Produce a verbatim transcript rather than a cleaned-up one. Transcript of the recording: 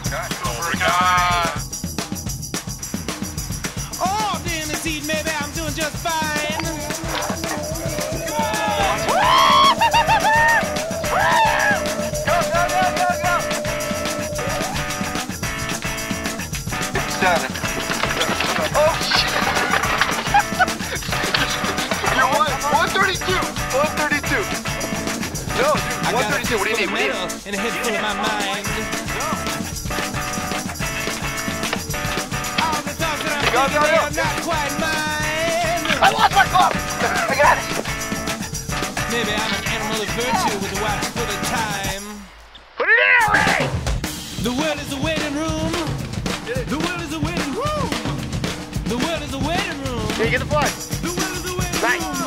Cobra Kai. Oh, in the seat, maybe I'm doing just fine. Go, go, go, go, go. It's done. Oh, shit. You're one, one thirty-two. one thirty-two. No, dude, one thirty-two. What do you need? What do you need? And a head full of my mind. All the thoughts that I'm Go, go, thinking go. are not quite mine. I lost my club. I got it. Maybe I'm an animal of virtue with a watch full of time. Put it in already. The world is a waiting room. The world is a waiting room. The world is a waiting room. Here, you get the flag. The world is a waiting Nice. room.